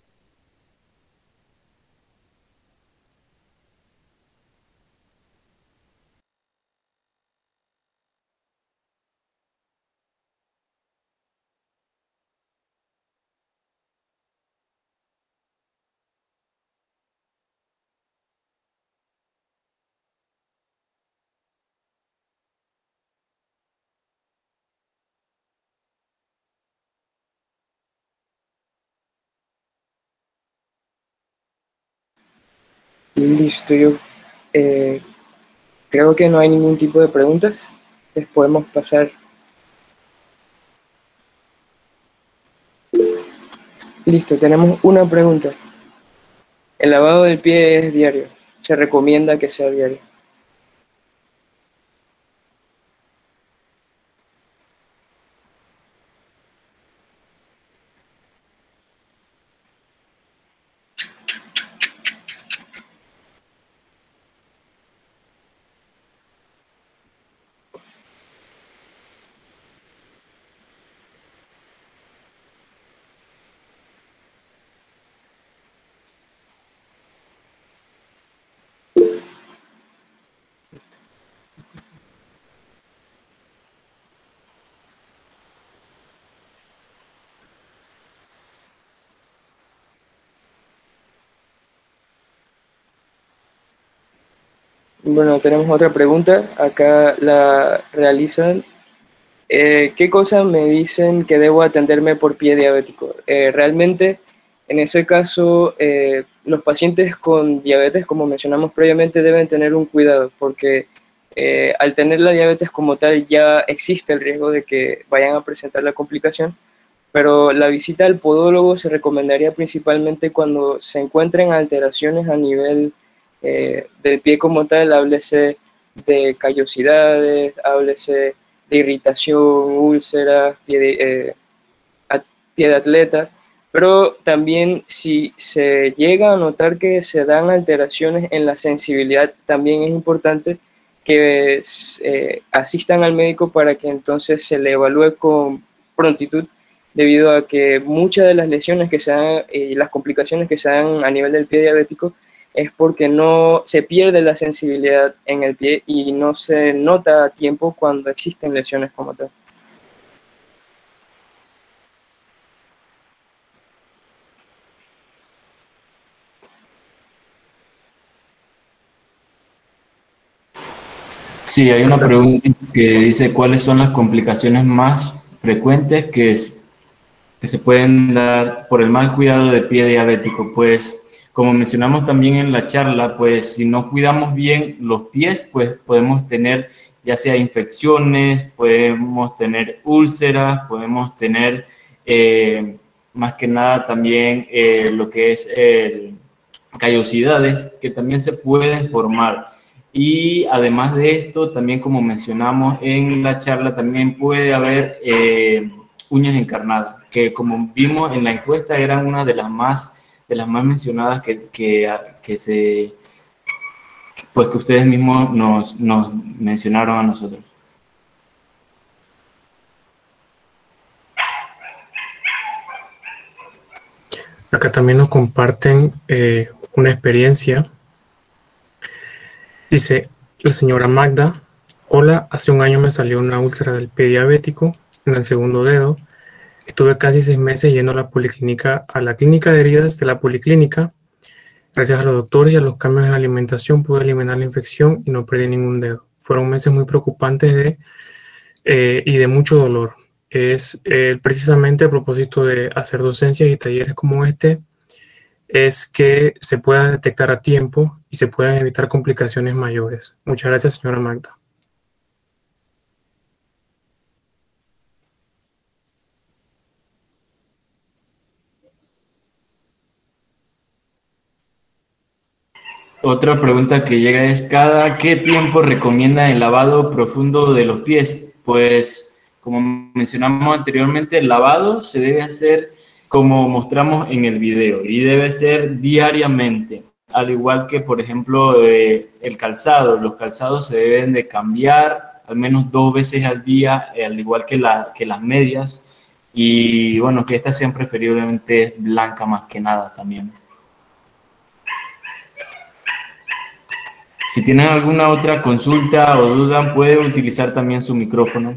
Listo, yo eh, creo que no hay ningún tipo de preguntas. Les podemos pasar. Listo, tenemos una pregunta. El lavado del pie es diario. Se recomienda que sea diario. Bueno, tenemos otra pregunta. Acá la realizan. Eh, ¿Qué cosas me dicen que debo atenderme por pie diabético? Eh, realmente, en ese caso, eh, los pacientes con diabetes, como mencionamos previamente, deben tener un cuidado, porque eh, al tener la diabetes como tal ya existe el riesgo de que vayan a presentar la complicación, pero la visita al podólogo se recomendaría principalmente cuando se encuentren alteraciones a nivel eh, del pie como tal, háblese de callosidades, háblese de irritación, úlceras, pie de, eh, a, pie de atleta, pero también si se llega a notar que se dan alteraciones en la sensibilidad, también es importante que eh, asistan al médico para que entonces se le evalúe con prontitud, debido a que muchas de las lesiones que se dan y las complicaciones que se dan a nivel del pie diabético es porque no se pierde la sensibilidad en el pie y no se nota a tiempo cuando existen lesiones como tal. Sí, hay una pregunta que dice cuáles son las complicaciones más frecuentes que, es, que se pueden dar por el mal cuidado de pie diabético. Pues, como mencionamos también en la charla, pues si no cuidamos bien los pies, pues podemos tener ya sea infecciones, podemos tener úlceras, podemos tener eh, más que nada también eh, lo que es eh, callosidades que también se pueden formar. Y además de esto, también como mencionamos en la charla, también puede haber eh, uñas encarnadas, que como vimos en la encuesta eran una de las más, de las más mencionadas que, que, que se, pues que ustedes mismos nos, nos mencionaron a nosotros. Acá también nos comparten eh, una experiencia. Dice la señora Magda: hola, hace un año me salió una úlcera del pie diabético en el segundo dedo. Estuve casi seis meses yendo a la policlínica, a la clínica de heridas de la policlínica. Gracias a los doctores y a los cambios en la alimentación pude eliminar la infección y no perdí ningún dedo. Fueron meses muy preocupantes de, eh, y de mucho dolor. Es eh, precisamente a propósito de hacer docencias y talleres como este, es que se pueda detectar a tiempo y se puedan evitar complicaciones mayores. Muchas gracias, señora Magda. Otra pregunta que llega es: ¿cada qué tiempo recomienda el lavado profundo de los pies? Pues, como mencionamos anteriormente, el lavado se debe hacer como mostramos en el video y debe ser diariamente, al igual que, por ejemplo, eh, el calzado. Los calzados se deben de cambiar al menos dos veces al día, eh, al igual que, la, que las medias, y bueno, que esta sean preferiblemente blanca más que nada también. Si tienen alguna otra consulta o duda, pueden utilizar también su micrófono.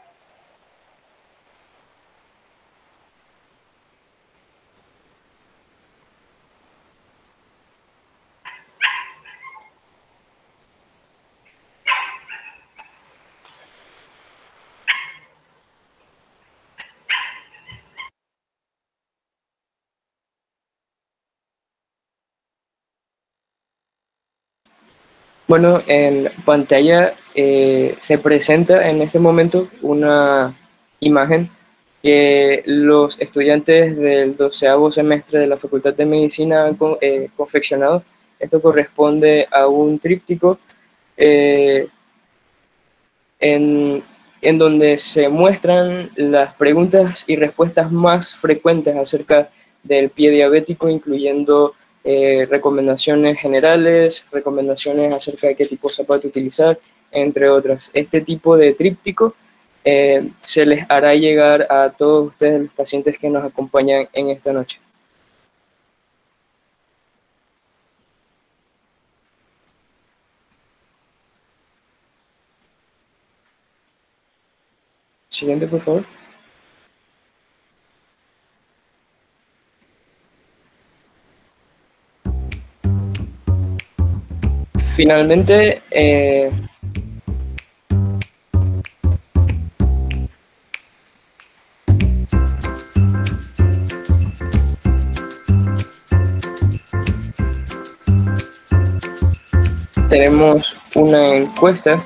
Bueno, en pantalla eh, se presenta en este momento una imagen que los estudiantes del doceavo semestre de la Facultad de Medicina han eh, confeccionado. Esto corresponde a un tríptico eh, en, en donde se muestran las preguntas y respuestas más frecuentes acerca del pie diabético, incluyendo eh, recomendaciones generales, recomendaciones acerca de qué tipo de zapato utilizar, entre otras. Este tipo de tríptico eh, se les hará llegar a todos ustedes, los pacientes que nos acompañan en esta noche. Siguiente, por favor. Finalmente, eh, tenemos una encuesta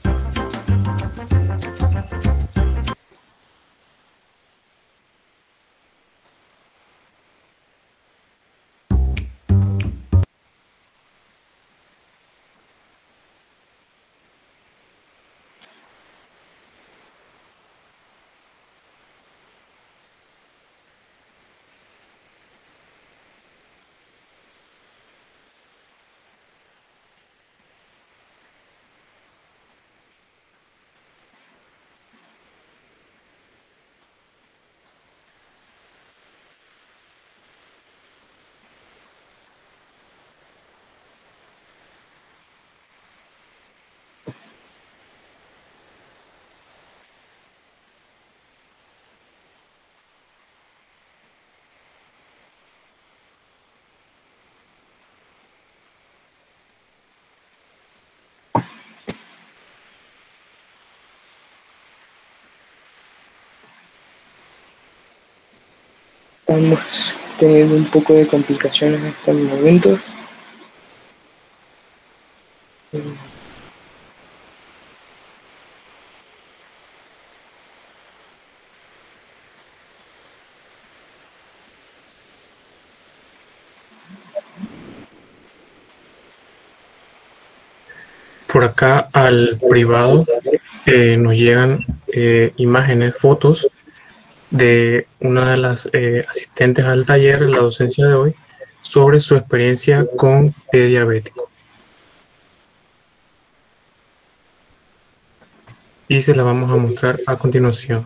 Estamos teniendo un poco de complicaciones hasta el momento. Por acá al privado eh, nos llegan eh, imágenes, fotos de una de las eh, asistentes al taller de la docencia de hoy sobre su experiencia con pie diabético. Y se la vamos a mostrar a continuación.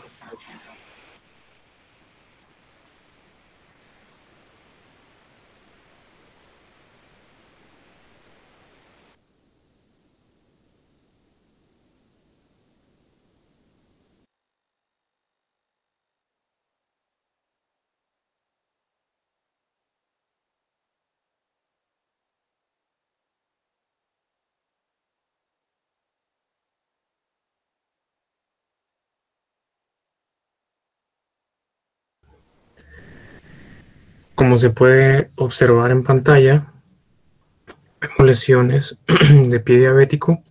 Como se puede observar en pantalla, vemos lesiones de pie diabético,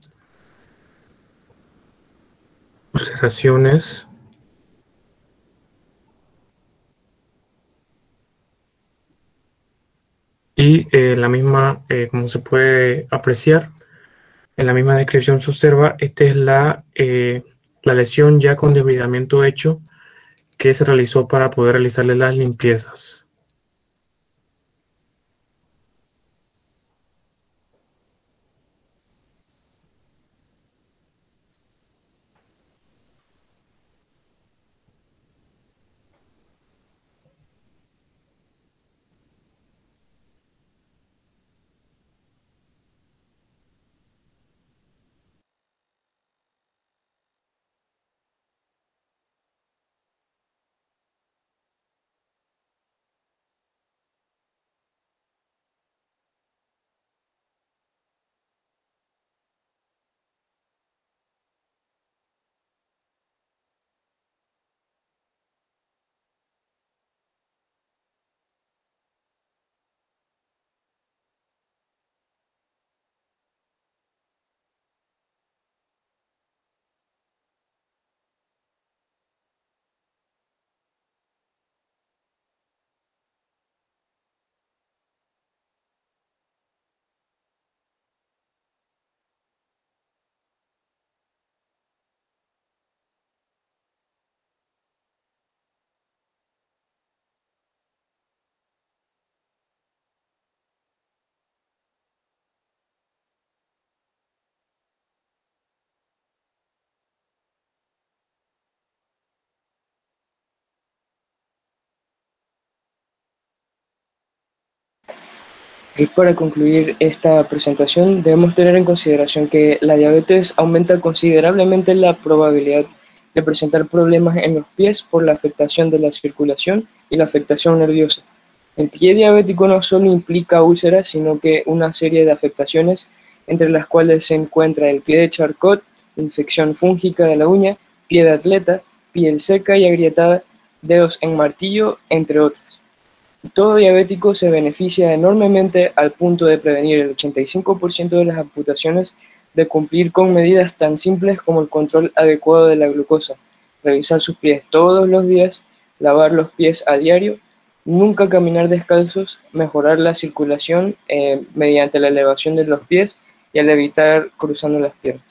ulceraciones, y eh, la misma, eh, como se puede apreciar, en la misma descripción se observa, esta es la, eh, la lesión ya con debridamiento hecho que se realizó para poder realizarle las limpiezas. Y para concluir esta presentación, debemos tener en consideración que la diabetes aumenta considerablemente la probabilidad de presentar problemas en los pies por la afectación de la circulación y la afectación nerviosa. El pie diabético no solo implica úlceras, sino que una serie de afectaciones, entre las cuales se encuentra el pie de Charcot, infección fúngica de la uña, pie de atleta, piel seca y agrietada, dedos en martillo, entre otros. Todo diabético se beneficia enormemente al punto de prevenir el ochenta y cinco por ciento de las amputaciones de cumplir con medidas tan simples como el control adecuado de la glucosa, revisar sus pies todos los días, lavar los pies a diario, nunca caminar descalzos, mejorar la circulación eh, mediante la elevación de los pies y al evitar cruzando las piernas.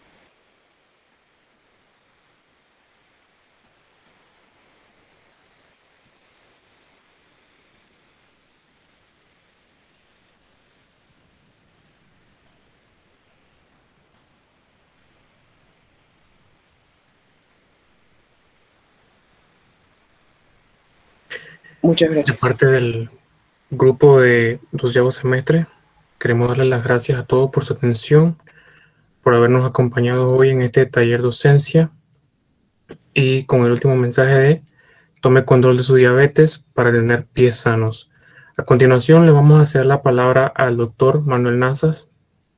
Muchas gracias. De parte del grupo de doceavo semestre, queremos darles las gracias a todos por su atención, por habernos acompañado hoy en este taller docencia y con el último mensaje de tome control de su diabetes para tener pies sanos. A continuación le vamos a hacer la palabra al doctor Manuel Nazas.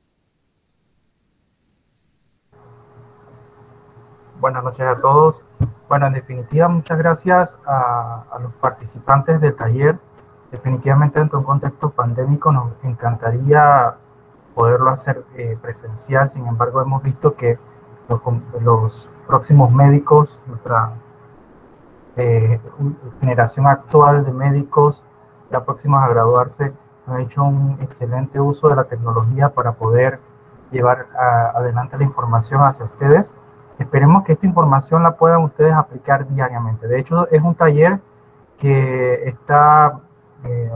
Buenas noches a todos. Bueno, en definitiva, muchas gracias a, a los participantes del taller. Definitivamente, dentro de un contexto pandémico, nos encantaría poderlo hacer eh, presencial. Sin embargo, hemos visto que los, los próximos médicos, nuestra eh, generación actual de médicos ya próximos a graduarse, han hecho un excelente uso de la tecnología para poder llevar a, adelante la información hacia ustedes. Esperemos que esta información la puedan ustedes aplicar diariamente. De hecho, es un taller que está eh,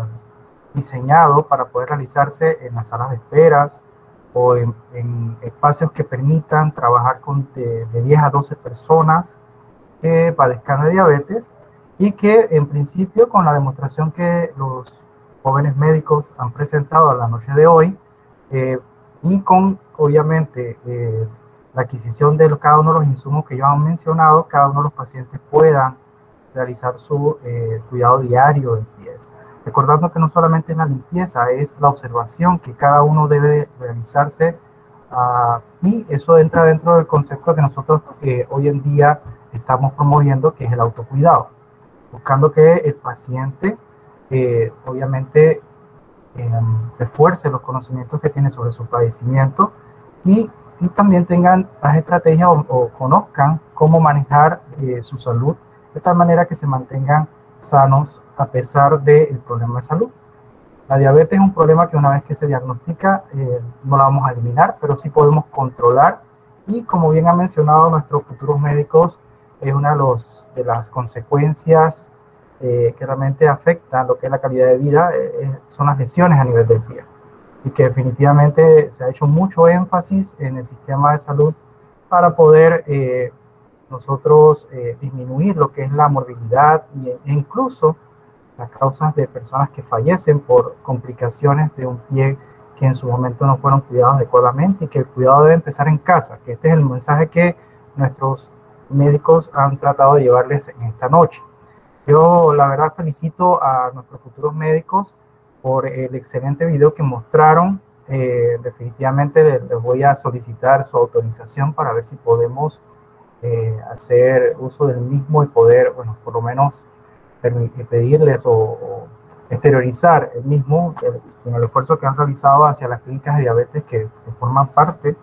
diseñado para poder realizarse en las salas de esperas o en, en espacios que permitan trabajar con de, de diez a doce personas que padezcan de diabetes, y que en principio, con la demostración que los jóvenes médicos han presentado a la noche de hoy, eh, y con obviamente eh, la adquisición de cada uno de los insumos que yo han mencionado, cada uno de los pacientes puedan realizar su eh, cuidado diario de pies. Recordando que no solamente es la limpieza, es la observación que cada uno debe realizarse, uh, y eso entra dentro del concepto que nosotros eh, hoy en día estamos promoviendo, que es el autocuidado, buscando que el paciente eh, obviamente eh, refuerce los conocimientos que tiene sobre su padecimiento, y, y también tengan las estrategias o, o conozcan cómo manejar eh, su salud, de tal manera que se mantengan sanos a pesar del problema de salud. La diabetes es un problema que una vez que se diagnostica eh, no la vamos a eliminar, pero sí podemos controlar, y como bien han mencionado nuestros futuros médicos, es una de, los, de las consecuencias eh, que realmente afectan lo que es la calidad de vida, eh, son las lesiones a nivel del pie, y que definitivamente se ha hecho mucho énfasis en el sistema de salud para poder eh, nosotros eh, disminuir lo que es la morbilidad e incluso las causas de personas que fallecen por complicaciones de un pie que en su momento no fueron cuidados adecuadamente, y que el cuidado debe empezar en casa, que este es el mensaje que nuestros médicos han tratado de llevarles en esta noche. Yo la verdad felicito a nuestros futuros médicos por el excelente video que mostraron. Eh, definitivamente les, les voy a solicitar su autorización para ver si podemos eh, hacer uso del mismo y poder, bueno, por lo menos pedirles o, o exteriorizar el mismo el, con el esfuerzo que han realizado hacia las clínicas de diabetes que, que forman parte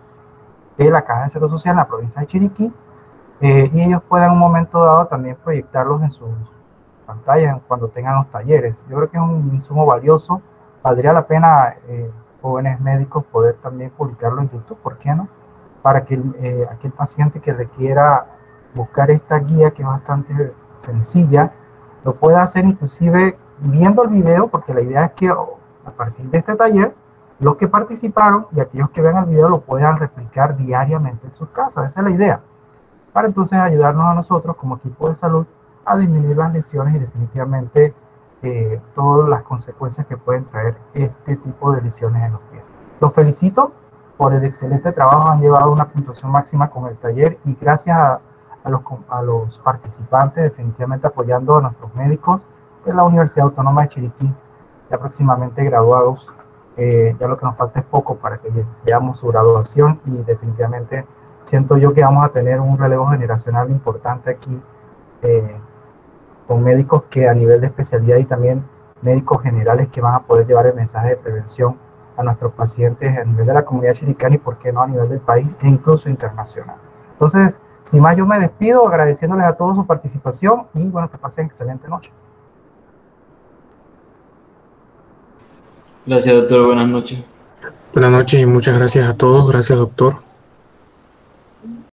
de la Caja de Seguro Social en la provincia de Chiriquí, eh, y ellos puedan en un momento dado también proyectarlos en sus pantallas cuando tengan los talleres. Yo creo que es un insumo valioso. Valdría la pena, eh, jóvenes médicos, poder también publicarlo en YouTube, ¿por qué no? Para que eh, aquel paciente que requiera buscar esta guía, que es bastante sencilla, lo pueda hacer inclusive viendo el video, porque la idea es que a partir de este taller, los que participaron y aquellos que vean el video lo puedan replicar diariamente en sus casas. Esa es la idea, para entonces ayudarnos a nosotros como equipo de salud a disminuir las lesiones y definitivamente eh, todas las consecuencias que pueden traer este tipo de lesiones en los pies. Los felicito por el excelente trabajo, han llevado una puntuación máxima con el taller, y gracias a, a, los, a los participantes, definitivamente apoyando a nuestros médicos de la Universidad Autónoma de Chiriquí, ya próximamente graduados. Eh, ya lo que nos falta es poco para que lleguemos su graduación, y definitivamente siento yo que vamos a tener un relevo generacional importante aquí, eh, con médicos que a nivel de especialidad y también médicos generales que van a poder llevar el mensaje de prevención a nuestros pacientes a nivel de la comunidad chiricana, y por qué no a nivel del país e incluso internacional. Entonces, sin más, yo me despido agradeciéndoles a todos su participación, y bueno, que pasen excelente noche. Gracias, doctor. Buenas noches. Buenas noches y muchas gracias a todos. Gracias, doctor.